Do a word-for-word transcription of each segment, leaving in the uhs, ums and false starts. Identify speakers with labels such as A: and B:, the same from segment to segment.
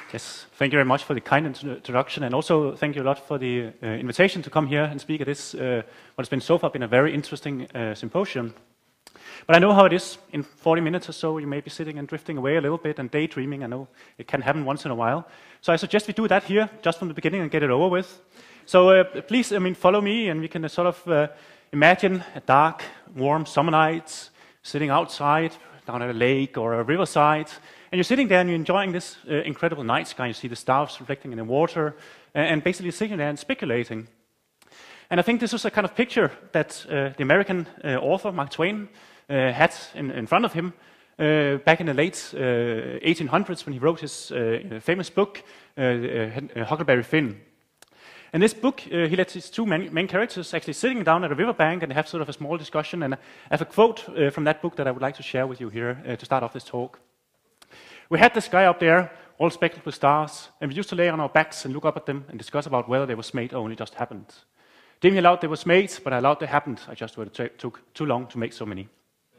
A: Yes, thank you very much for the kind introduction, and also thank you a lot for the uh, invitation to come here and speak at this, uh, what has been so far been a very interesting uh, symposium. But I know how it is. In forty minutes or so, you may be sitting and drifting away a little bit and daydreaming. I know it can happen once in a while. So I suggest we do that here, just from the beginning, and get it over with. So uh, please, I mean, follow me, and we can uh, sort of uh, imagine a dark, warm summer night, sitting outside, down at a lake or a riverside, and you're sitting there and you're enjoying this uh, incredible night sky. You see the stars reflecting in the water, and, and basically sitting there and speculating. And I think this was a kind of picture that uh, the American uh, author Mark Twain uh, had in, in front of him uh, back in the late uh, eighteen hundreds when he wrote his uh, famous book, uh, uh, Huckleberry Finn. In this book, uh, he lets his two main, main characters actually sitting down at a riverbank and have sort of a small discussion. And I have a quote uh, from that book that I would like to share with you here uh, to start off this talk. We had the sky up there, all speckled with stars, and we used to lay on our backs and look up at them and discuss about whether they were made or only just happened. Didn't allowed they were made, but I allowed they happened. I just would it took too long to make so many.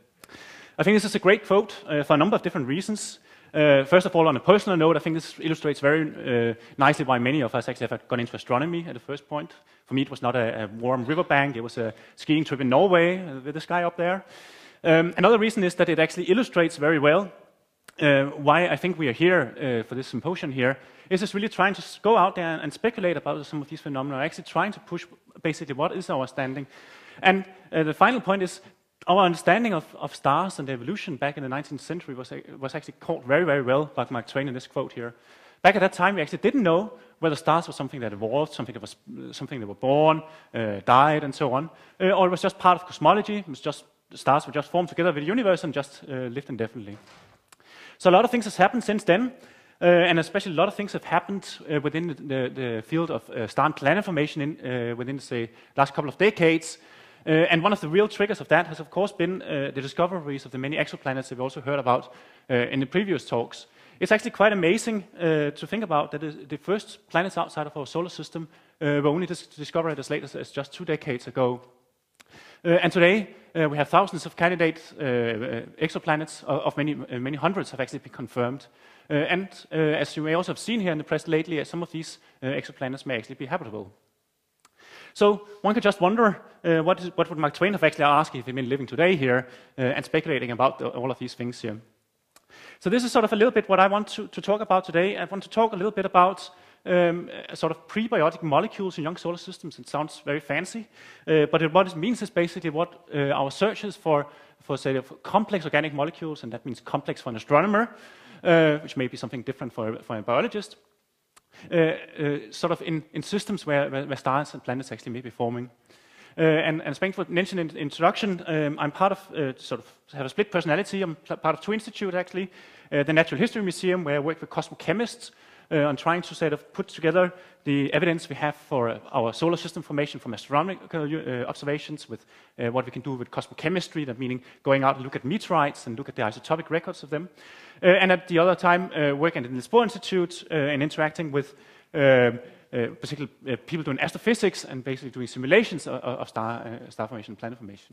A: I think this is a great quote uh, for a number of different reasons. Uh, first of all, on a personal note, I think this illustrates very uh, nicely why many of us actually have gone into astronomy at the first point. For me, it was not a, a warm riverbank. It was a skiing trip in Norway uh, with the sky up there. Um, another reason is that it actually illustrates very well uh, why I think we are here uh, for this symposium here. Is just really trying to go out there and, and speculate about some of these phenomena, actually trying to push basically what is our understanding. And uh, the final point is, our understanding of, of stars and evolution back in the nineteenth century was, was actually caught very, very well by Mark Twain in this quote here. Back at that time, we actually didn't know whether stars were something that evolved, something that was something that were born, uh, died, and so on, uh, or it was just part of cosmology. It was just stars were just formed together with the universe and just uh, lived indefinitely. So a lot of things has happened since then, uh, and especially a lot of things have happened uh, within the, the, the field of uh, star and planet formation in, uh, within the last couple of decades. Uh, and one of the real triggers of that has, of course, been uh, the discoveries of the many exoplanets that we also heard about uh, in the previous talks. It's actually quite amazing uh, to think about that the first planets outside of our solar system uh, were only dis discovered as late as, as just two decades ago. Uh, and today, uh, we have thousands of candidate uh, uh, exoplanets, of, of many, uh, many hundreds have actually been confirmed. Uh, and uh, as you may also have seen here in the press lately, uh, some of these uh, exoplanets may actually be habitable. So one could just wonder, uh, what, is, what would Mark Twain have actually asked if he'd been living today here uh, and speculating about the, all of these things here. So this is sort of a little bit what I want to, to talk about today. I want to talk a little bit about um, sort of prebiotic molecules in young solar systems. It sounds very fancy, uh, but it, what it means is basically what uh, our search is for, for say, for complex organic molecules, and that means complex for an astronomer, uh, which may be something different for, for a biologist. Uh, uh, sort of in, in systems where, where, where stars and planets actually may be forming. Uh, and, and as Spankford mentioned in the introduction, um, I'm part of, uh, sort of have a split personality. I'm part of two institutes actually. Uh, the Natural History Museum, where I work with cosmochemists uh, on trying to sort of put together the evidence we have for uh, our solar system formation from astronomical uh, observations with uh, what we can do with cosmochemistry, that meaning going out and look at meteorites and look at the isotopic records of them. Uh, and at the other time, uh, working at the Niels Bohr Institute uh, and interacting with uh, uh, particularly uh, people doing astrophysics and basically doing simulations of, of star, uh, star formation and planet formation.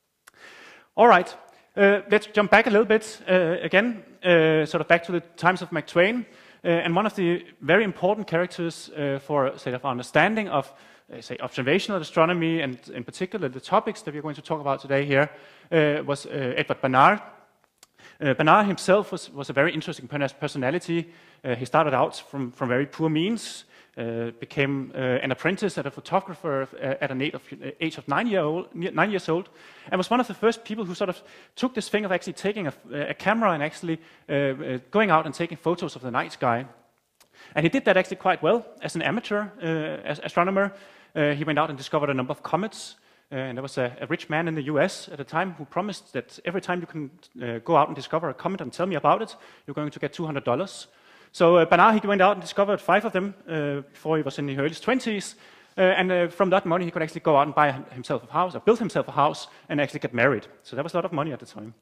A: All right, uh, let's jump back a little bit uh, again, uh, sort of back to the times of Mark Twain. Uh, and one of the very important characters uh, for, say, our understanding of, uh, say, observational astronomy, and in particular the topics that we're going to talk about today here, uh, was uh, Edward Barnard. Uh, Barnard himself was, was a very interesting personality. Uh, he started out from, from very poor means, uh, became uh, an apprentice at a photographer uh, at an age of, uh, age of nine, year old, nine years old, and was one of the first people who sort of took this thing of actually taking a, a camera and actually uh, uh, going out and taking photos of the night sky. And he did that actually quite well as an amateur uh, as astronomer. Uh, he went out and discovered a number of comets. Uh, and there was a, a rich man in the U S at the time who promised that every time you can uh, go out and discover a comet and tell me about it, you're going to get two hundred dollars. So uh, Barnard, he went out and discovered five of them uh, before he was in the early twenties. Uh, and uh, from that money, he could actually go out and buy himself a house, or build himself a house, and actually get married. So that was a lot of money at the time.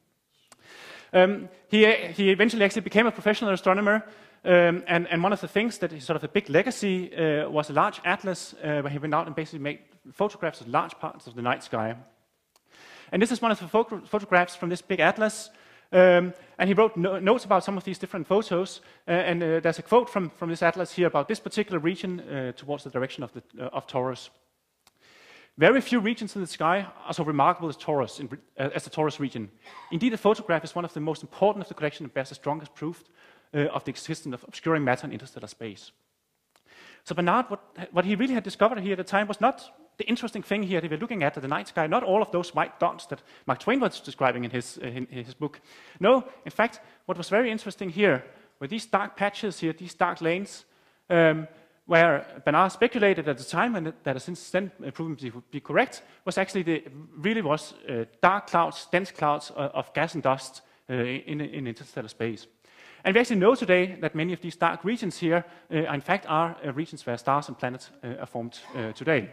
A: Um, he, he eventually actually became a professional astronomer. Um, and, and one of the things that is sort of a big legacy uh, was a large atlas uh, where he went out and basically made photographs of large parts of the night sky. And this is one of the photo photographs from this big atlas Um, and he wrote no notes about some of these different photos. Uh, and uh, there's a quote from, from this atlas here about this particular region uh, towards the direction of, the, uh, of Taurus. Very few regions in the sky are so remarkable as Taurus, in, uh, as the Taurus region. Indeed, the photograph is one of the most important of the collection and bears the strongest proof uh, of the existence of obscuring matter in interstellar space. So Bernard, what, what he really had discovered here at the time was not the interesting thing here that we're looking at, at the night sky, not all of those white dots that Mark Twain was describing in his, uh, in, in his book. No, in fact, what was very interesting here were these dark patches here, these dark lanes, um, where Bernard speculated at the time, and that has since then proven to be correct, was actually the, really was uh, dark clouds, dense clouds uh, of gas and dust uh, in, in interstellar space. And we actually know today that many of these dark regions here, uh, in fact, are uh, regions where stars and planets uh, are formed uh, today.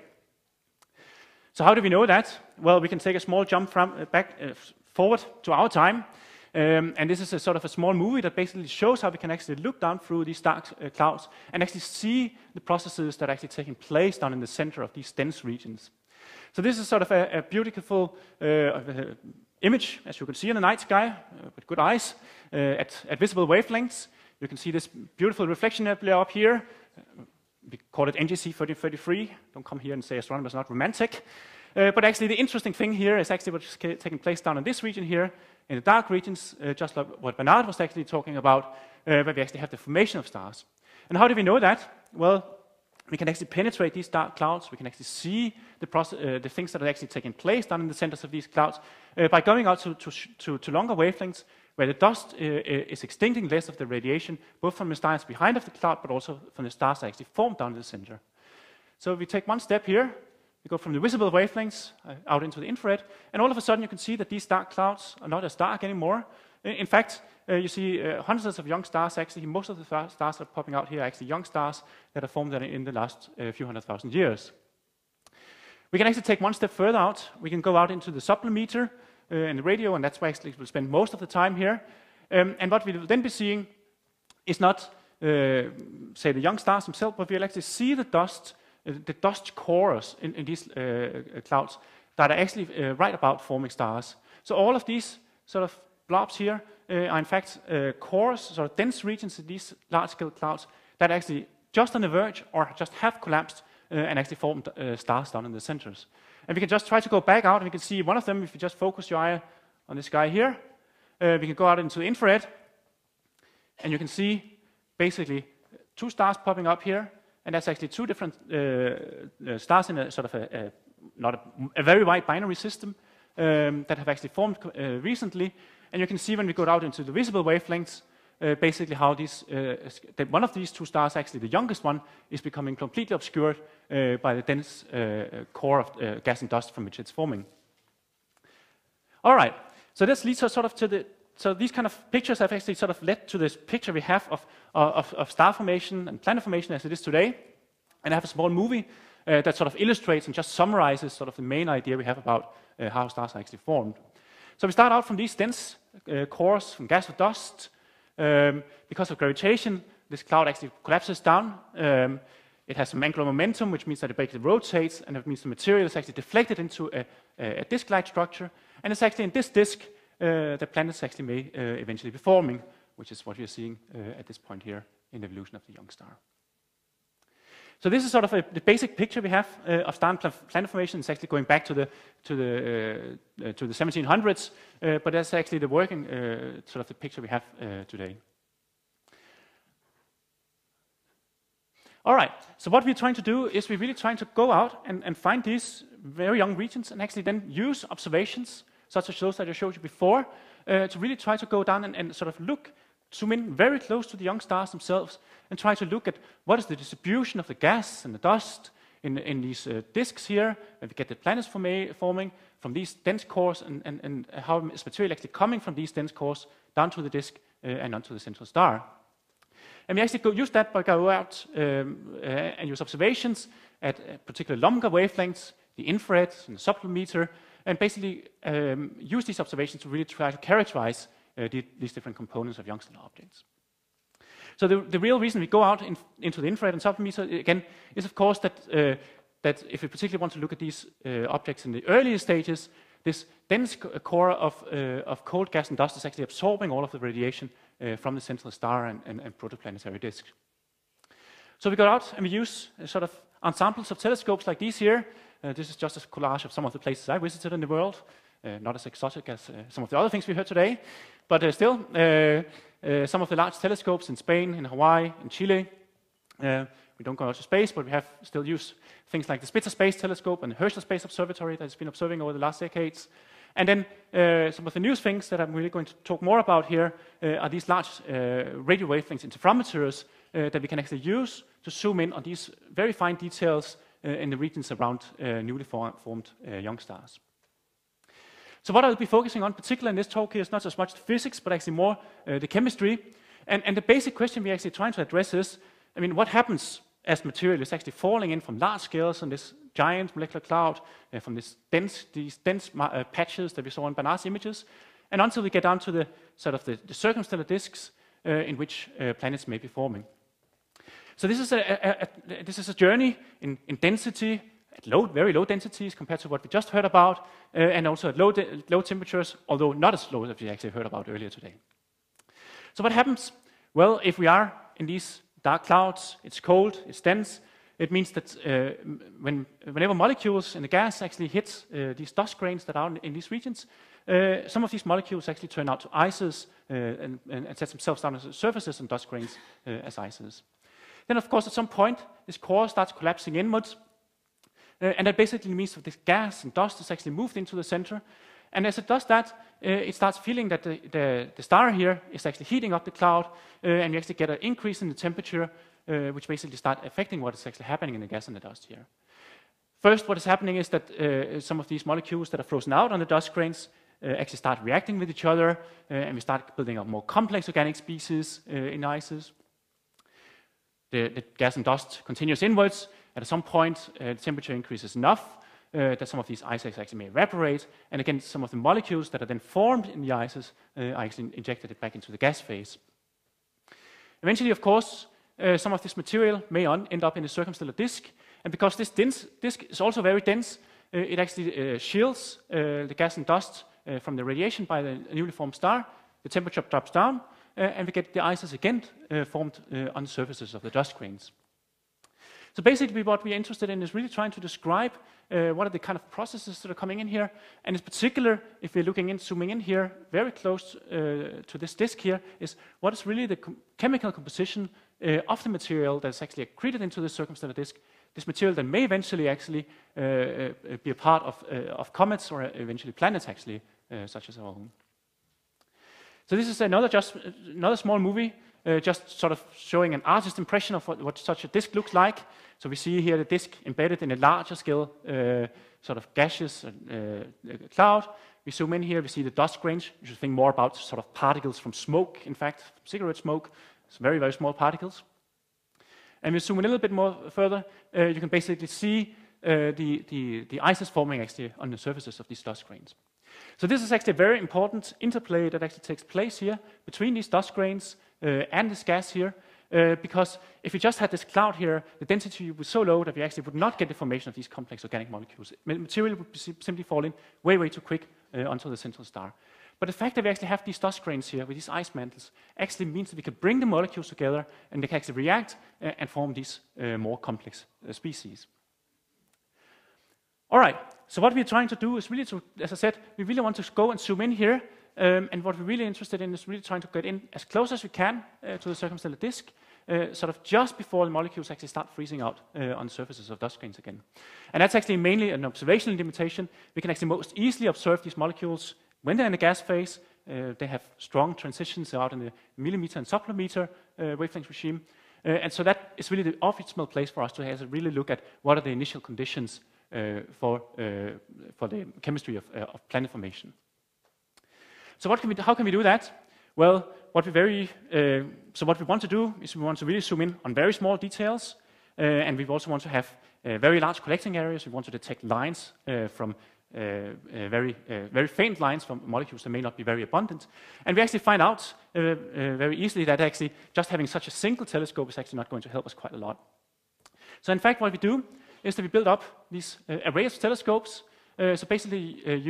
A: So how do we know that? Well, we can take a small jump from uh, back uh, forward to our time. Um, and this is a sort of a small movie that basically shows how we can actually look down through these dark uh, clouds and actually see the processes that are actually taking place down in the center of these dense regions. So this is sort of a, a beautiful uh, uh, image, as you can see in the night sky, uh, with good eyes, uh, at, at visible wavelengths. You can see this beautiful reflection nebula up here. Uh, we call it N G C thirteen thirty-three. Don't come here and say astronomy is not romantic. Uh, but actually the interesting thing here is actually what's taking place down in this region here, in the dark regions, uh, just like what Bernard was actually talking about, uh, where we actually have the formation of stars. And how do we know that? Well, we can actually penetrate these dark clouds. We can actually see the, process, uh, the things that are actually taking place down in the centers of these clouds uh, by going out to, to, to, to longer wavelengths, where the dust uh, is extincting less of the radiation, both from the stars behind of the cloud, but also from the stars that actually formed down in the center. So we take one step here. We go from the visible wavelengths uh, out into the infrared, and all of a sudden you can see that these dark clouds are not as dark anymore. In, in fact, uh, you see uh, hundreds of young stars. Actually, most of the stars that are popping out here are actually young stars that are formed in the last uh, few hundred thousand years. We can actually take one step further out. We can go out into the sublimeter uh, and the radio, and that's where actually we'll spend most of the time here. Um, and what we will then be seeing is not, uh, say, the young stars themselves, but we'll actually see the dust, uh, the dust cores in, in these uh, clouds that are actually uh, right about forming stars. So all of these sort of blobs here uh, are in fact uh, cores, sort of dense regions in these large-scale clouds that are actually just on the verge or just have collapsed uh, and actually formed uh, stars down in the centers. And we can just try to go back out, and we can see one of them if you just focus your eye on this guy here. Uh, we can go out into the infrared, and you can see basically two stars popping up here, and that's actually two different uh, uh, stars in a sort of a, a not a, a very wide binary system um, that have actually formed uh, recently. And you can see when we go out into the visible wavelengths, uh, basically how these, uh, that one of these two stars, actually the youngest one, is becoming completely obscured uh, by the dense uh, core of uh, gas and dust from which it's forming. All right, so this leads us sort of to the, so these kind of pictures have actually sort of led to this picture we have of, of, of star formation and planet formation as it is today. And I have a small movie uh, that sort of illustrates and just summarizes sort of the main idea we have about uh, how stars are actually formed. So we start out from these dense uh, cores from gas or dust. Um, because of gravitation, this cloud actually collapses down. Um, it has some angular momentum, which means that it basically rotates, and it means the material is actually deflected into a, a, a disk-like structure. And it's actually in this disk uh, that planets actually may uh, eventually be forming, which is what we are seeing uh, at this point here in the evolution of the young star. So this is sort of a, the basic picture we have uh, of star and planet formation. It's actually going back to the to the uh, uh, to the seventeen hundreds, uh, but that's actually the working uh, sort of the picture we have uh, today. All right. So what we're trying to do is we're really trying to go out and, and find these very young regions and actually then use observations such as those that I showed you before uh, to really try to go down and, and sort of look. Zoom in very close to the young stars themselves and try to look at what is the distribution of the gas and the dust in, in these uh, disks here, and we get the planets forma forming from these dense cores, and, and, and how is material actually coming from these dense cores down to the disk uh, and onto the central star. And we actually go use that by go out um, uh, and use observations at uh, particular longer wavelengths, the infrared and the sublimeter, and basically um, use these observations to really try to characterize Uh, the, these different components of young stellar objects. So the, the real reason we go out in, into the infrared and sublimeter again is of course that, uh, that if we particularly want to look at these uh, objects in the earlier stages, this dense core of, uh, of cold gas and dust is actually absorbing all of the radiation uh, from the central star and, and, and protoplanetary disk. So we go out and we use uh, sort of ensembles of telescopes like these here. Uh, this is just a collage of some of the places I visited in the world. Uh, not as exotic as uh, some of the other things we heard today, but uh, still, uh, uh, some of the large telescopes in Spain, in Hawaii, in Chile. Uh, we don't go out to space, but we have still use things like the Spitzer Space Telescope and the Herschel Space Observatory that has been observing over the last decades. And then uh, some of the new things that I'm really going to talk more about here uh, are these large uh, radio wavelengths interferometers uh, that we can actually use to zoom in on these very fine details uh, in the regions around uh, newly form formed uh, young stars. So what I'll be focusing on, particularly in this talk here, is not as much the physics, but actually more uh, the chemistry. And, and the basic question we're actually trying to address is, I mean, what happens as material is actually falling in from large scales on this giant molecular cloud, uh, from this dense, these dense uh, patches that we saw in Barnard's images, and until we get down to the sort of the, the circumstellar disks uh, in which uh, planets may be forming. So this is a, a, a, this is a journey in, in density, at low, very low densities compared to what we just heard about, uh, and also at low, low temperatures, although not as low as we actually heard about earlier today. So what happens? Well, if we are in these dark clouds, it's cold, it's dense, it means that uh, when, whenever molecules in the gas actually hit uh, these dust grains that are in, in these regions, uh, some of these molecules actually turn out to ices uh, and, and set themselves down as surfaces and dust grains uh, as ices. Then, of course, at some point, this core starts collapsing inwards. Uh, and that basically means that this gas and dust is actually moved into the center. And as it does that, uh, it starts feeling that the, the, the star here is actually heating up the cloud, uh, and you actually get an increase in the temperature, uh, which basically starts affecting what is actually happening in the gas and the dust here. First, what is happening is that uh, some of these molecules that are frozen out on the dust grains uh, actually start reacting with each other, uh, and we start building up more complex organic species uh, in ices. The, the gas and dust continues inwards. At some point, uh, the temperature increases enough uh, that some of these ices actually may evaporate, and again, some of the molecules that are then formed in the ices uh, are actually injected back into the gas phase. Eventually, of course, uh, some of this material may on, end up in the circumstellar disk, and because this dense disk is also very dense, uh, it actually uh, shields uh, the gas and dust uh, from the radiation by the newly formed star. The temperature drops down, uh, and we get the ices again uh, formed uh, on the surfaces of the dust grains. So basically what we're interested in is really trying to describe uh, what are the kind of processes that are coming in here, and in particular, if we're looking in, zooming in here, very close uh, to this disk here, is what is really the com chemical composition uh, of the material that's actually accreted into the circumstellar disk, this material that may eventually actually uh, uh, be a part of, uh, of comets or eventually planets actually, uh, such as our own. So this is another, just, another small movie, uh, just sort of showing an artist's impression of what, what such a disk looks like. So we see here the disk embedded in a larger scale, uh, sort of gaseous uh, cloud. We zoom in here, we see the dust grains. You should think more about sort of particles from smoke, in fact, from cigarette smoke. It's very, very small particles. And we zoom in a little bit more further, uh, you can basically see uh, the, the, the ices forming actually on the surfaces of these dust grains. So this is actually a very important interplay that actually takes place here between these dust grains uh, and this gas here, uh, because if we just had this cloud here, the density was so low that we actually would not get the formation of these complex organic molecules. Material would simply fall in way, way too quick uh, onto the central star. But the fact that we actually have these dust grains here with these ice mantles actually means that we can bring the molecules together and they can actually react uh, and form these uh, more complex uh, species. All right, so what we're trying to do is really to, as I said, we really want to go and zoom in here, um, and what we're really interested in is really trying to get in as close as we can uh, to the circumstellar disk, uh, sort of just before the molecules actually start freezing out uh, on the surfaces of dust grains again. And that's actually mainly an observational limitation. We can actually most easily observe these molecules when they're in the gas phase. Uh, they have strong transitions out in the millimeter and subkilometer uh, wavelength regime, uh, and so that is really the optimal place for us to have to really look at what are the initial conditions Uh, for, uh, for the chemistry of, uh, of planet formation. So what can we do, how can we do that? Well, what we very, uh, so what we want to do is we want to really zoom in on very small details, uh, and we also want to have uh, very large collecting areas. We want to detect lines uh, from uh, uh, very, uh, very faint lines from molecules that may not be very abundant. And we actually find out uh, uh, very easily that actually just having such a single telescope is actually not going to help us quite a lot. So in fact, what we do is that we build up these uh, arrays of telescopes, uh, so basically uh, use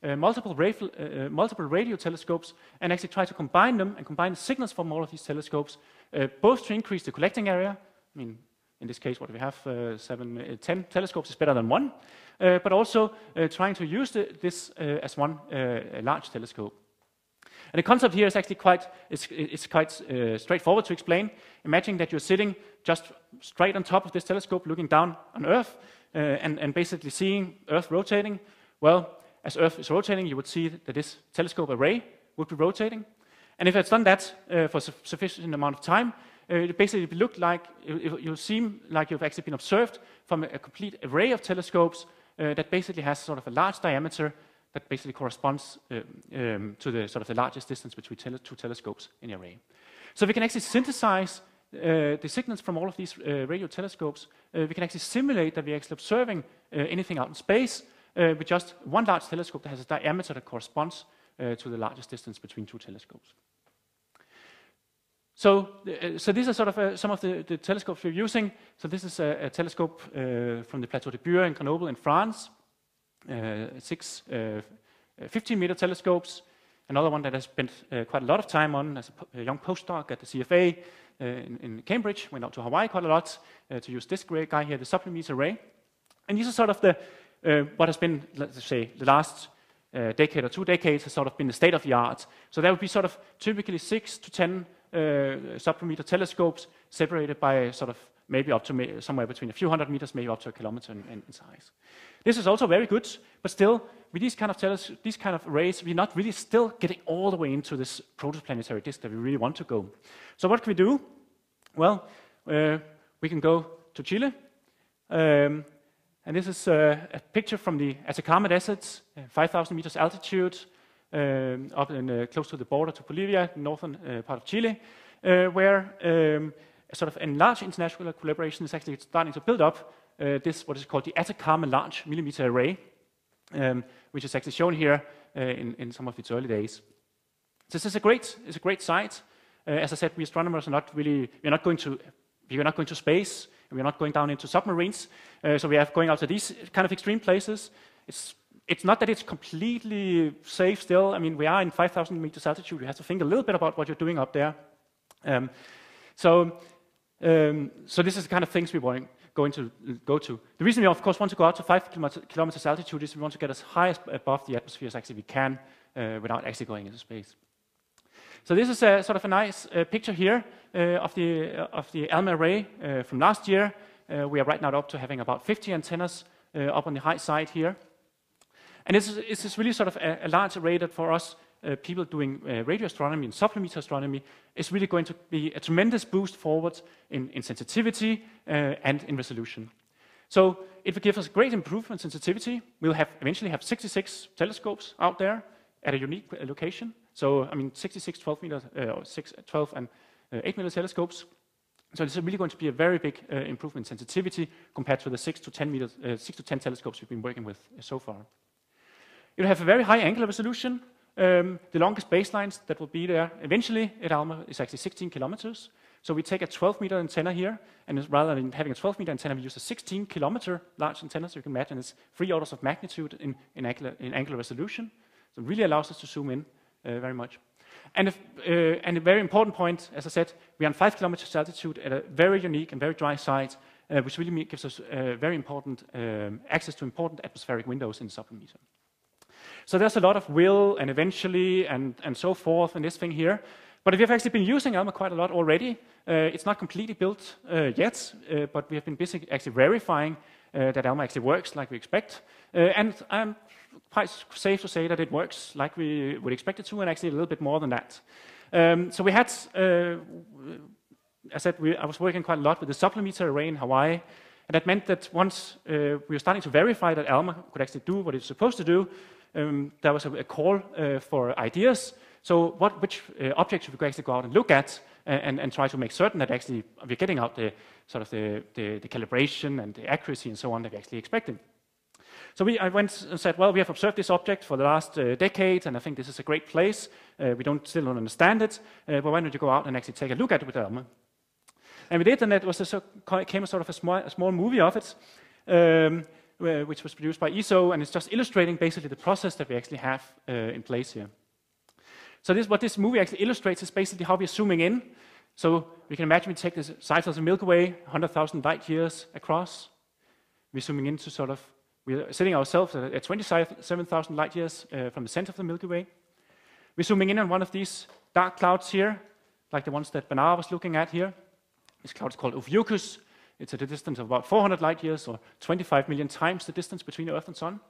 A: uh, multiple, radio, uh, multiple radio telescopes and actually try to combine them and combine the signals from all of these telescopes, uh, both to increase the collecting area. I mean, in this case, what do we have? Uh, seven, uh, ten telescopes is better than one, uh, but also uh, trying to use the, this uh, as one uh, large telescope. And the concept here is actually quite, it's, it's quite uh, straightforward to explain. Imagine that you're sitting just straight on top of this telescope, looking down on Earth, uh, and, and basically seeing Earth rotating. Well, as Earth is rotating, you would see that this telescope array would be rotating. And if it's done that uh, for a su sufficient amount of time, uh, it basically look like, it, it, you'll seem like you've actually been observed from a, a complete array of telescopes uh, that basically has sort of a large diameter that basically corresponds uh, um, to the sort of the largest distance between tele two telescopes in the array. So we can actually synthesize uh, the signals from all of these uh, radio telescopes. Uh, we can actually simulate that we're actually observing uh, anything out in space uh, with just one large telescope that has a diameter that corresponds uh, to the largest distance between two telescopes. So, uh, so these are sort of uh, some of the, the telescopes we're using. So this is a, a telescope uh, from the Plateau de Bure in Grenoble in France. Uh, six uh, fifteen meter telescopes. Another one that I spent uh, quite a lot of time on as a, a young postdoc at the C F A uh, in, in Cambridge. Went out to Hawaii quite a lot uh, to use this great guy here, the Sublimeter array. And these are sort of the uh, what has been, let's say, the last uh, decade or two decades has sort of been the state of the art. So there would be sort of typically six to ten uh, Sublimeter telescopes separated by sort of maybe up to ma somewhere between a few hundred meters, maybe up to a kilometer in, in, in size. This is also very good, but still, with these kind of teles these kind of arrays, we're not really still getting all the way into this protoplanetary disk that we really want to go. So what can we do? Well, uh, we can go to Chile, um, and this is uh, a picture from the Atacama Desert, uh, five thousand meters altitude, um, up in, uh, close to the border to Bolivia, northern uh, part of Chile, uh, where um, a sort of a large international collaboration is actually starting to build up uh, this, what is called the Atacama Large Millimeter Array, um, which is actually shown here uh, in, in some of its early days. So this is a great, it's a great site. Uh, as I said, we astronomers are not really, we're not going to, we're not going to space, and we're not going down into submarines. Uh, so we are going out to these kind of extreme places. It's, it's not that it's completely safe still. I mean, we are in five thousand meters altitude. You have to think a little bit about what you're doing up there. Um, so. Um, so this is the kind of things we want going to go to. The reason we of course want to go out to five kilometers altitude is we want to get as high as above the atmosphere as actually we can uh, without actually going into space. So this is a sort of a nice uh, picture here uh, of the uh, of the ALMA array uh, from last year. Uh, we are right now up to having about fifty antennas uh, up on the high side here, and this is, this is really sort of a, a large array that for us. Uh, people doing uh, radio astronomy and sublimeter astronomy is really going to be a tremendous boost forward in, in sensitivity uh, and in resolution. So it will give us great improvement in sensitivity. We'll have eventually have sixty-six telescopes out there at a unique uh, location. So I mean sixty-six twelve meter, uh, six, twelve and uh, eight meter telescopes. So this is really going to be a very big uh, improvement in sensitivity compared to the six to ten meters, uh, six to ten telescopes we've been working with uh, so far. You'll have a very high angular resolution. Um, the longest baselines that will be there eventually at ALMA is actually sixteen kilometers. So we take a twelve meter antenna here, and rather than having a twelve meter antenna, we use a sixteen kilometer large antenna. So you can imagine it's three orders of magnitude in, in, angular, in angular resolution. So it really allows us to zoom in uh, very much. And, if, uh, and a very important point, as I said, we are on five kilometers altitude at a very unique and very dry site, uh, which really gives us uh, very important um, access to important atmospheric windows in the sublimeter. So there's a lot of will and eventually and, and so forth in this thing here. But we have actually been using ALMA quite a lot already. Uh, it's not completely built uh, yet, uh, but we have been busy actually verifying uh, that ALMA actually works like we expect. Uh, and I'm quite safe to say that it works like we would expect it to, and actually a little bit more than that. Um, so we had, uh, I said, we, I was working quite a lot with the sublimeter array in Hawaii. And that meant that once uh, we were starting to verify that ALMA could actually do what it's supposed to do, Um, there was a, a call uh, for ideas. So what, which uh, objects should we actually go out and look at and, and, and try to make certain that actually we're getting out the sort of the, the, the calibration and the accuracy and so on that we're actually expecting. So we, I went and said, well, we have observed this object for the last uh, decade, and I think this is a great place. Uh, we don't still don't understand it, uh, but why don't you go out and actually take a look at it with ALMA? And we did, and it was a, so, came a sort of a small, a small movie of it. Um, uh, which was produced by E S O, and it's just illustrating basically the process that we actually have uh, in place here. So this, what this movie actually illustrates is basically how we're zooming in. So we can imagine we take the size of the Milky Way, one hundred thousand light years across. We're zooming into sort of, we're sitting ourselves at twenty-seven thousand light years uh, from the center of the Milky Way. We're zooming in on one of these dark clouds here, like the ones that Bernard was looking at here. This cloud is called Ophiuchus. It's at a distance of about four hundred light years, or twenty-five million times the distance between the Earth and Sun.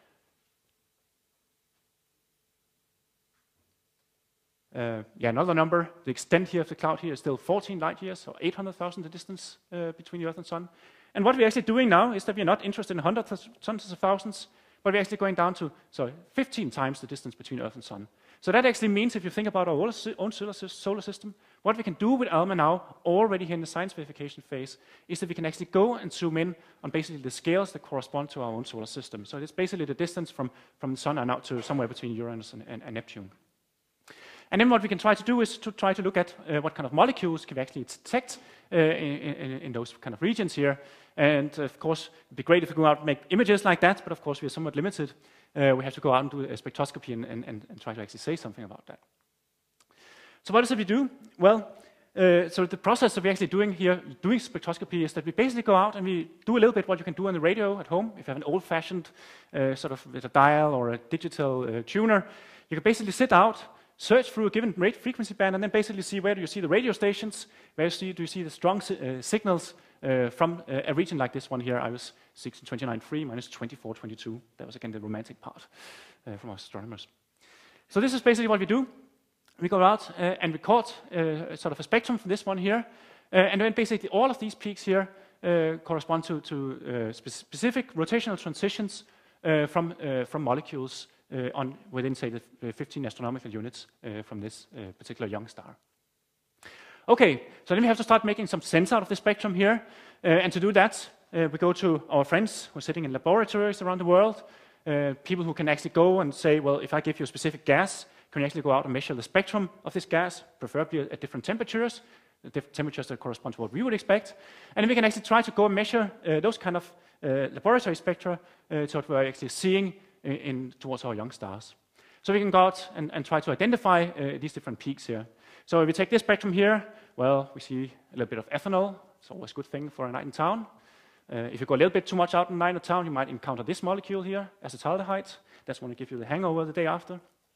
A: Uh, yeah, another number, the extent here of the cloud here is still fourteen light years, or eight hundred thousand the distance uh, between the Earth and Sun. And what we're actually doing now is that we're not interested in hundreds of hundreds of thousands, but we're actually going down to, sorry, fifteen times the distance between Earth and Sun. So that actually means, if you think about our own solar system, what we can do with ALMA now, already here in the science verification phase, is that we can actually go and zoom in on basically the scales that correspond to our own solar system. So it's basically the distance from, from the Sun and out to somewhere between Uranus and, and, and Neptune. And then what we can try to do is to try to look at uh, what kind of molecules can we actually detect uh, in, in, in those kind of regions here. And of course, it'd be great if we go out and make images like that, but of course we are somewhat limited. Uh, we have to go out and do a spectroscopy and, and, and try to actually say something about that. So what does it we do? Well, uh, so the process that we're actually doing here, doing spectroscopy, is that we basically go out and we do a little bit what you can do on the radio at home. If you have an old-fashioned uh, sort of with a dial or a digital uh, tuner, you can basically sit out, search through a given rate frequency band, and then basically see where do you see the radio stations, where do you see the strong si uh, signals uh, from uh, a region like this one here. I was sixteen twenty-nine point three minus twenty-four twenty-two. That was again the romantic part uh, from our astronomers. So this is basically what we do. We go out uh, and record uh, sort of a spectrum from this one here, uh, and then basically all of these peaks here uh, correspond to, to uh, spe specific rotational transitions uh, from, uh, from molecules Uh, on within, say, the fifteen astronomical units uh, from this uh, particular young star. Okay, so then we have to start making some sense out of the spectrum here, uh, and to do that, uh, we go to our friends who are sitting in laboratories around the world, uh, people who can actually go and say, well, if I give you a specific gas, can you actually go out and measure the spectrum of this gas, preferably at different temperatures, the different temperatures that correspond to what we would expect, and then we can actually try to go and measure uh, those kind of uh, laboratory spectra uh, to what we're actually seeing In, in towards our young stars. So we can go out and, and try to identify uh, these different peaks here. So if we take this spectrum here, well, we see a little bit of ethanol. It's always a good thing for a night in town. Uh, if you go a little bit too much out in the night in town, you might encounter this molecule here, acetaldehyde. That's going to give you the hangover the day after.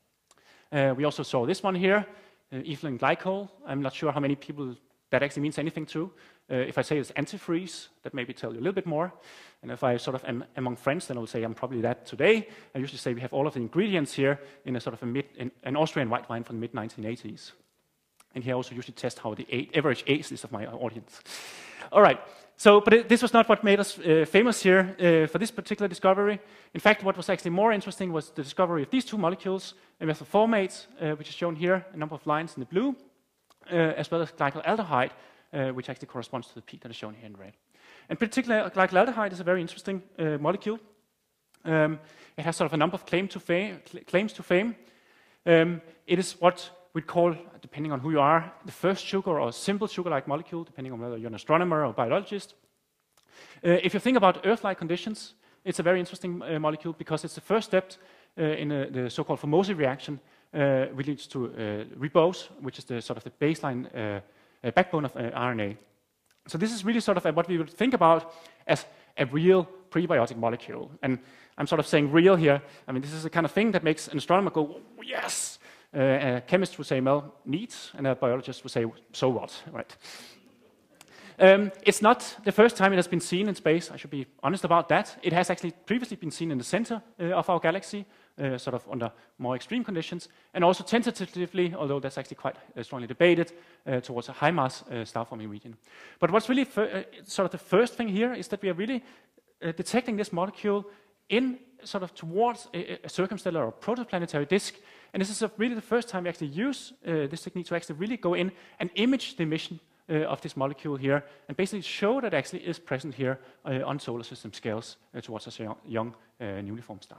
A: Uh, we also saw this one here, uh, ethylene glycol. I'm not sure how many people that actually means anything to. Uh, if I say it's antifreeze, that maybe tell you a little bit more. And if I sort of am among friends, then I will say I'm probably that today. I usually say we have all of the ingredients here in a sort of a mid, in, an Austrian white wine from the mid nineteen eighties. And here I also usually test how the age, average age is of my audience. All right, so, but it, this was not what made us uh, famous here uh, for this particular discovery. In fact, what was actually more interesting was the discovery of these two molecules, methylformate, uh, which is shown here, a number of lines in the blue, uh, as well as glycolaldehyde, uh, which actually corresponds to the peak that is shown here in red. And particularly, glycolaldehyde is a very interesting uh, molecule. Um, it has sort of a number of claim to fame, cl claims to fame. Um, it is what we'd call, depending on who you are, the first sugar or simple sugar-like molecule, depending on whether you're an astronomer or biologist. Uh, if you think about Earth-like conditions, it's a very interesting uh, molecule because it's the first step uh, in uh, the so-called Formose reaction, uh, which leads to uh, ribose, which is the sort of the baseline uh, uh, backbone of uh, R N A. So this is really sort of a, what we would think about as a real prebiotic molecule. And I'm sort of saying real here. I mean, this is the kind of thing that makes an astronomer go, oh, yes! Uh, a chemist would say, well, neat, and a biologist would say, so what, right? Um, it's not the first time it has been seen in space, I should be honest about that. It has actually previously been seen in the center uh, of our galaxy, uh, sort of under more extreme conditions, and also tentatively, although that's actually quite uh, strongly debated, uh, towards a high-mass uh, star-forming region. But what's really uh, sort of the first thing here is that we are really uh, detecting this molecule in sort of towards a, a circumstellar or protoplanetary disk, and this is a, really the first time we actually use uh, this technique to actually really go in and image the emission uh, of this molecule here, and basically show that it actually is present here uh, on solar system scales uh, towards a young, young uh, newly formed star.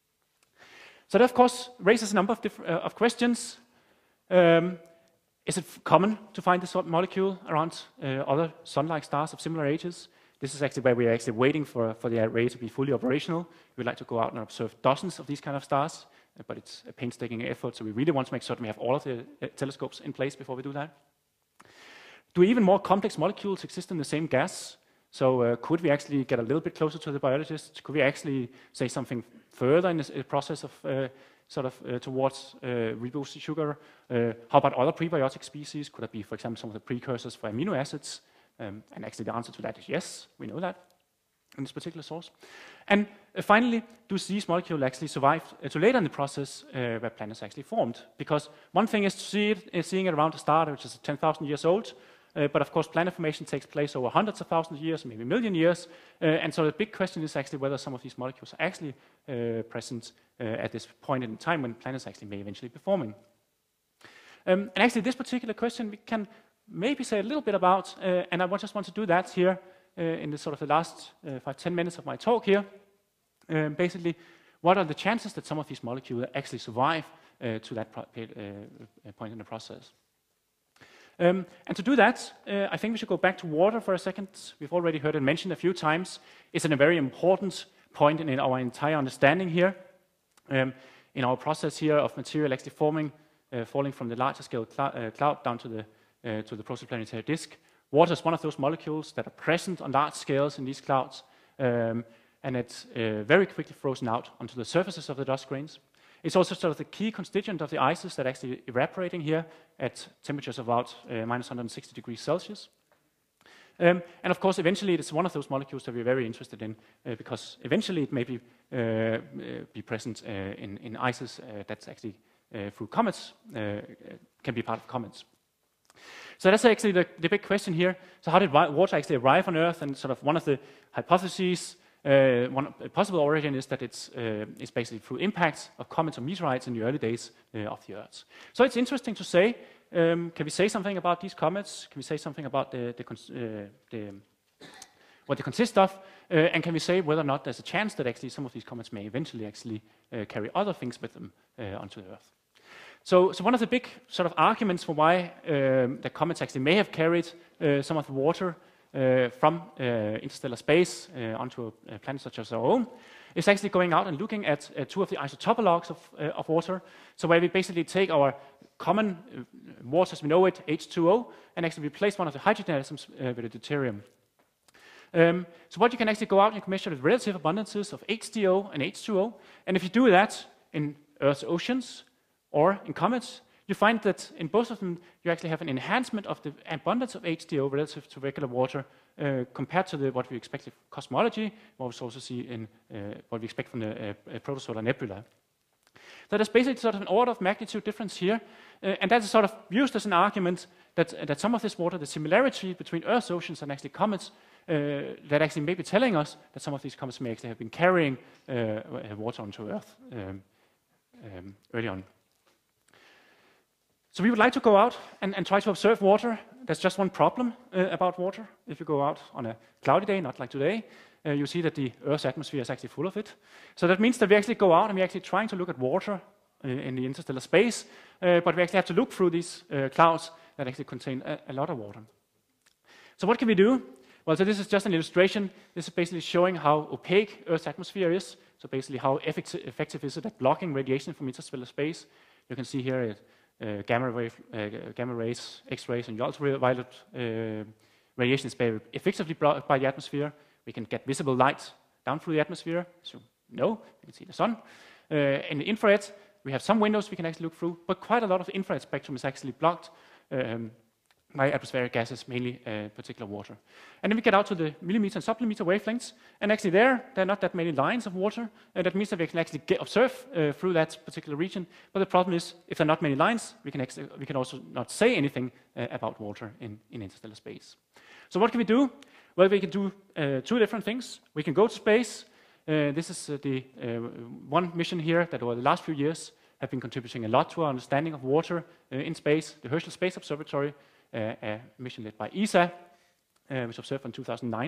A: So that, of course, raises a number of, uh, of questions. Um, is it common to find this molecule around uh, other sun-like stars of similar ages? This is actually where we are actually waiting for, for the array to be fully operational. We'd like to go out and observe dozens of these kind of stars, uh, but it's a painstaking effort, so we really want to make certain we have all of the uh, telescopes in place before we do that. Do even more complex molecules exist in the same gas? So uh, could we actually get a little bit closer to the biologists? Could we actually say something further in this uh, process of uh, sort of uh, towards uh, reboosted sugar? Uh, how about other prebiotic species? Could it be, for example, some of the precursors for amino acids? Um, and actually the answer to that is yes, we know that in this particular source. And uh, finally, do these molecules actually survive uh, to later in the process uh, where planets actually formed? Because one thing is to see it, is seeing it around a star which is ten thousand years old, uh, but of course planet formation takes place over hundreds of thousands of years, maybe a million years, uh, and so the big question is actually whether some of these molecules are actually uh, present uh, at this point in time when planets actually may eventually be forming. Um, and actually this particular question we can maybe say a little bit about, uh, and I just want to do that here uh, in the sort of the last uh, five, ten minutes of my talk here. Um, basically, what are the chances that some of these molecules actually survive uh, to that pro uh, point in the process? Um, and to do that, uh, I think we should go back to water for a second. We've already heard it mentioned a few times. It's a very important point in our entire understanding here. Um, in our process here of material actually forming, uh, falling from the larger scale cl uh, cloud down to the Uh, to the protoplanetary disk. Water is one of those molecules that are present on large scales in these clouds, um, and it's uh, very quickly frozen out onto the surfaces of the dust grains. It's also sort of the key constituent of the ices that are actually evaporating here at temperatures of about uh, minus one hundred sixty degrees Celsius. Um, and of course, eventually, it's one of those molecules that we're very interested in, uh, because eventually it may be, uh, be present uh, in, in ices uh, that's actually uh, through comets, uh, can be part of comets. So that's actually the, the big question here. So how did water actually arrive on Earth? And sort of one of the hypotheses, uh, one possible origin is that it's, uh, it's basically through impacts of comets or meteorites in the early days uh, of the Earth. So it's interesting to say, um, can we say something about these comets? Can we say something about the, the, uh, the, what they consist of? Uh, and can we say whether or not there's a chance that actually some of these comets may eventually actually uh, carry other things with them uh, onto the Earth? So, so one of the big sort of arguments for why um, the comets actually may have carried uh, some of the water uh, from uh, interstellar space uh, onto a, a planet such as our own is actually going out and looking at uh, two of the isotopologues of, uh, of water. So where we basically take our common uh, water as we know it, H two O, and actually replace one of the hydrogen atoms uh, with a deuterium. Um, so what you can actually go out and you can measure the relative abundances of H D O and H two O, and if you do that in Earth's oceans, or in comets, you find that in both of them, you actually have an enhancement of the abundance of H D O relative to regular water uh, compared to the, what we expect in cosmology, what we also see in uh, what we expect from the uh, protosolar nebula. So there's basically sort of an order of magnitude difference here, uh, and that is sort of used as an argument that, uh, that some of this water, the similarity between Earth's oceans and actually comets, uh, that actually may be telling us that some of these comets may actually have been carrying uh, water onto Earth um, um, early on. So we would like to go out and, and try to observe water. There's just one problem uh, about water. If you go out on a cloudy day, not like today, uh, you see that the Earth's atmosphere is actually full of it. So that means that we actually go out and we're actually trying to look at water uh, in the interstellar space, uh, but we actually have to look through these uh, clouds that actually contain a, a lot of water. So what can we do? Well, so this is just an illustration. This is basically showing how opaque Earth's atmosphere is. So basically how effective is it at blocking radiation from interstellar space. You can see here it Uh, gamma, wave, uh, gamma rays, X-rays, and ultraviolet uh, radiation is very effectively blocked by the atmosphere. We can get visible light down through the atmosphere, so no, you can see the sun. Uh, in the infrared, we have some windows we can actually look through, but quite a lot of the infrared spectrum is actually blocked um, by atmospheric gases, mainly uh, particular water. And then we get out to the millimeter and submillimeter wavelengths, and actually there, there are not that many lines of water, and that means that we can actually get, observe uh, through that particular region. But the problem is, if there are not many lines, we can, actually, we can also not say anything uh, about water in, in interstellar space. So what can we do? Well, we can do uh, two different things. We can go to space. Uh, this is uh, the uh, one mission here that over the last few years have been contributing a lot to our understanding of water uh, in space, the Herschel Space Observatory, Uh, a mission led by E S A, uh, which observed in two thousand nine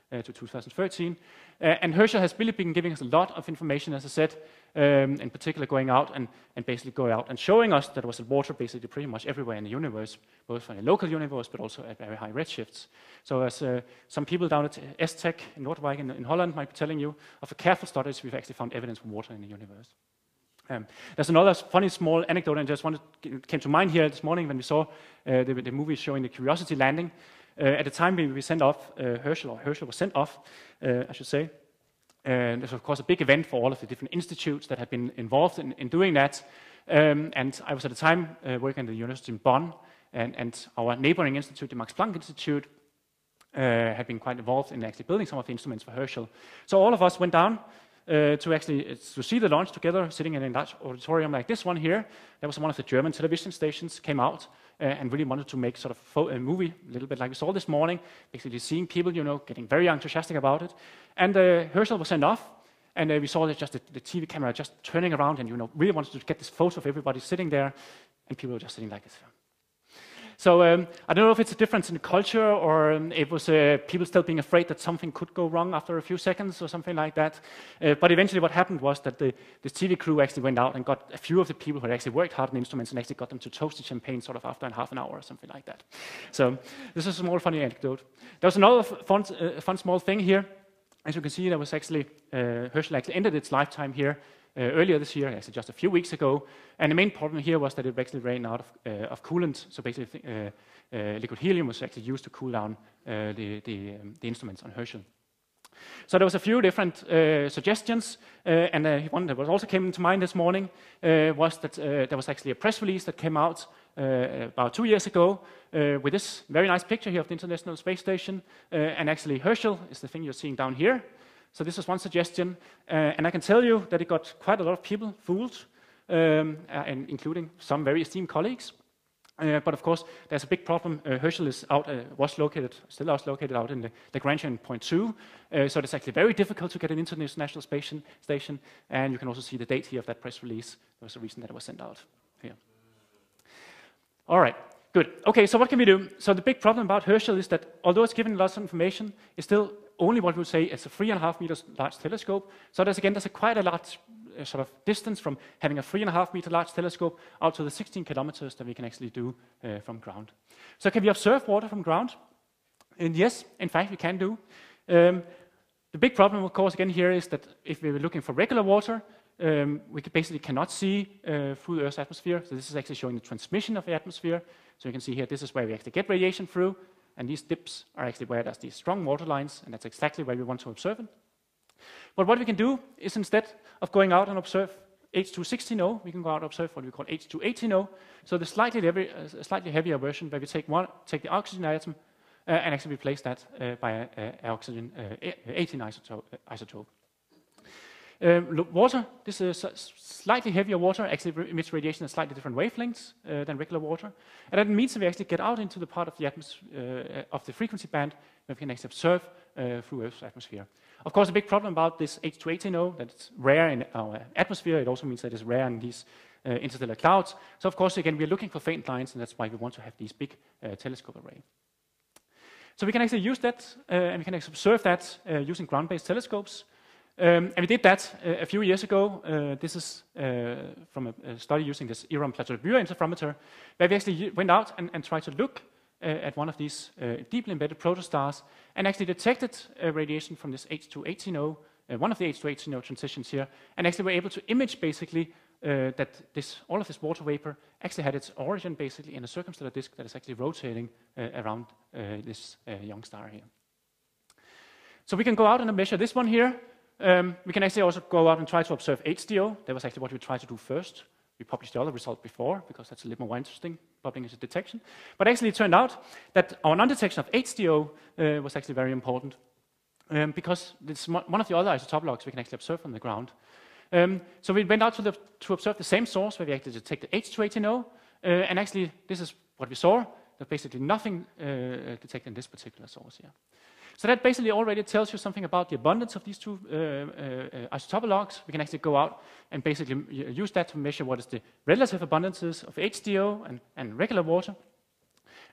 A: uh, to two thousand thirteen. Uh, and Herschel has really been giving us a lot of information, as I said, um, in particular going out and, and basically going out and showing us that there was water basically pretty much everywhere in the universe, both in the local universe, but also at very high redshifts. So as uh, some people down at S Tech in Noordwijk in, in Holland might be telling you, of a careful studies, we've actually found evidence for water in the universe. Um, there's another funny small anecdote, and just wanted came to mind here this morning when we saw uh, the, the movie showing the Curiosity landing. Uh, at the time we, we sent off uh, Herschel, or Herschel was sent off, uh, I should say. And there's of course a big event for all of the different institutes that had been involved in, in doing that. Um, and I was at the time uh, working at the University in Bonn, and, and our neighboring institute, the Max Planck Institute, uh, had been quite involved in actually building some of the instruments for Herschel. So all of us went down Uh, to actually uh, to see the launch together, sitting in a large auditorium like this one here. There was one of the German television stations came out uh, and really wanted to make sort of a movie, a little bit like we saw this morning, basically seeing people, you know, getting very enthusiastic about it. And uh, Herschel was sent off, and uh, we saw that just the, the T V camera just turning around, and you know, really wanted to get this photo of everybody sitting there, and people were just sitting like this. So um, I don't know if it's a difference in the culture, or um, it was uh, people still being afraid that something could go wrong after a few seconds or something like that. Uh, but eventually what happened was that the, the T V crew actually went out and got a few of the people who had actually worked hard on instruments and actually got them to toast the champagne sort of after half an hour or something like that. So this is a small funny anecdote. There was another fun, uh, fun small thing here. As you can see, there was actually, uh, Herschel actually ended its lifetime here Uh, earlier this year, actually just a few weeks ago, and the main problem here was that it actually ran out of, uh, of coolant. So basically, uh, uh, liquid helium was actually used to cool down uh, the, the, um, the instruments on Herschel. So there was a few different uh, suggestions, uh, and uh, one that was also came to mind this morning uh, was that uh, there was actually a press release that came out uh, about two years ago uh, with this very nice picture here of the International Space Station, uh, and actually Herschel is the thing you're seeing down here. So this was one suggestion, uh, and I can tell you that it got quite a lot of people fooled, um, and including some very esteemed colleagues. Uh, but of course, there's a big problem. Uh, Herschel is out, uh, was located, still was located out in the Lagrangian point two, uh, so it's actually very difficult to get an international station, station. And you can also see the date here of that press release. There was a reason that it was sent out here. All right. Good. Okay, so what can we do? So the big problem about Herschel is that although it's given lots of information, it's still only what we would say is a three and a half meters large telescope. So there's again, there's a quite a large uh, sort of distance from having a three and a half meter large telescope out to the sixteen kilometers that we can actually do uh, from ground. So can we observe water from ground? And yes, in fact, we can do. Um, the big problem, of course, again here is that if we were looking for regular water, um, we could basically cannot see uh, through the Earth's atmosphere. So this is actually showing the transmission of the atmosphere. So you can see here, this is where we actually get radiation through, and these dips are actually where there's these strong water lines, and that's exactly where we want to observe it. But what we can do is, instead of going out and observe H two sixteen O, we can go out and observe what we call H two eighteen O, so the slightly, heavy, uh, slightly heavier version, where we take, one, take the oxygen atom uh, and actually replace that uh, by an oxygen uh, eighteen isotope. Uh, isotope. Um, water, this is slightly heavier water, actually emits radiation at slightly different wavelengths uh, than regular water. And that means that we actually get out into the part of the, uh, of the frequency band where we can actually observe uh, through Earth's atmosphere. Of course, a big problem about this H two eighteen O, that it's rare in our atmosphere. It also means that it's rare in these uh, interstellar clouds. So of course, again, we're looking for faint lines, and that's why we want to have these big uh, telescope array. So we can actually use that, uh, and we can actually observe that uh, using ground-based telescopes. Um, and we did that uh, a few years ago. Uh, this is uh, from a, a study using this Iron Plateau-Buer interferometer, where we actually went out and, and tried to look uh, at one of these uh, deeply embedded protostars, and actually detected uh, radiation from this H two eighteen O, uh, one of the H two eighteen O transitions here, and actually were able to image basically uh, that this, all of this water vapor actually had its origin basically in a circumstellar disk that is actually rotating uh, around uh, this uh, young star here. So we can go out and measure this one here. Um, we can actually also go out and try to observe H D O. That was actually what we tried to do first. We published the other result before, because that's a little more interesting, bubbling as a detection. But actually it turned out that our non-detection of H D O uh, was actually very important, um, because it's one of the other isotope logs we can actually observe from the ground. Um, so we went out to, the, to observe the same source where we actually detected H two eighteen O, uh, and actually this is what we saw. There's basically nothing uh, detected in this particular source here. So that basically already tells you something about the abundance of these two uh, uh, isotope logs. We can actually go out and basically use that to measure what is the relative abundances of H D O and, and regular water.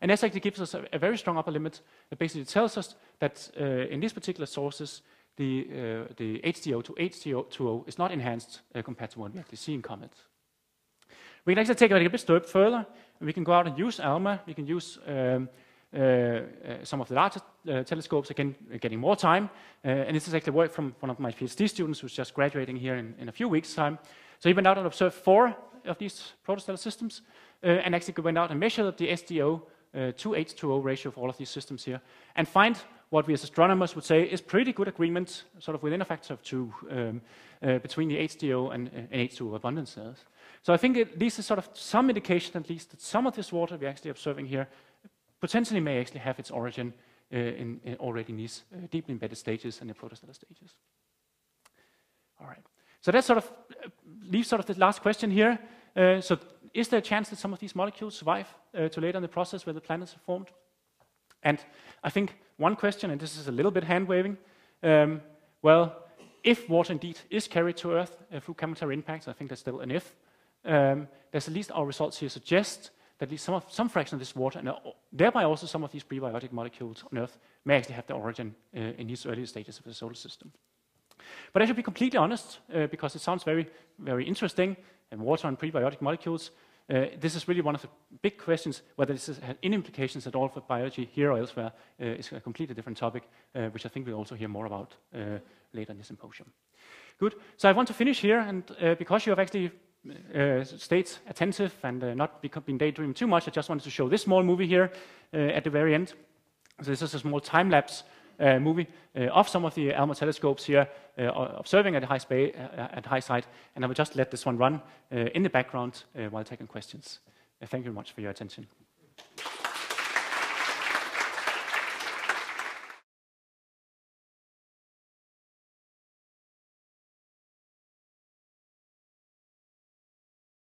A: And this actually gives us a, a very strong upper limit that basically tells us that uh, in these particular sources, the, uh, the H D O to H D O two O is not enhanced uh, compared to what we actually see in COMET. We can actually take it a bit step further. We can go out and use ALMA. We can use um, uh, uh, some of the larger uh, telescopes, again, getting more time. Uh, and this is actually work from one of my PhD students who's just graduating here in, in a few weeks' time. So he went out and observed four of these protostellar systems, uh, and actually went out and measured the S D O uh, to H two O ratio for all of these systems here, and find what we as astronomers would say is pretty good agreement, sort of within a factor of two, um, uh, between the H D O and, uh, and H two O abundances. So I think it, this is sort of some indication, at least, that some of this water we're actually observing here potentially may actually have its origin uh, in, in already in these uh, deeply embedded stages and the protostellar stages. All right. So that sort of uh, leaves sort of the last question here. Uh, so is there a chance that some of these molecules survive uh, to later in the process where the planets are formed? And I think one question, and this is a little bit hand-waving, um, well, if water indeed is carried to Earth uh, through cometary impacts, I think that's still an if, um, there's at least our results here suggest that at least some, of, some fraction of this water, and uh, thereby also some of these prebiotic molecules on Earth, may actually have their origin uh, in these early stages of the solar system. But I should be completely honest, uh, because it sounds very, very interesting, and water and prebiotic molecules, uh, this is really one of the big questions, whether this has any implications at all for biology here or elsewhere, uh, is a completely different topic, uh, which I think we'll also hear more about uh, later in the symposium. Good, so I want to finish here, and uh, because you have actually uh, stayed attentive and uh, not been daydreaming too much, I just wanted to show this small movie here uh, at the very end. So this is a small time-lapse Uh, movie uh, of some of the ALMA telescopes here, uh, observing at high, spa uh, at high side, and I will just let this one run uh, in the background uh, while taking questions. Uh, thank you very much for your attention.